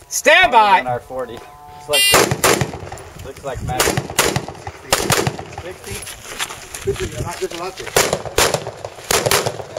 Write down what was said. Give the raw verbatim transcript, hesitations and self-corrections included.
Stand by. R forty. Looks like looks like magic. sixty. There's a lot there.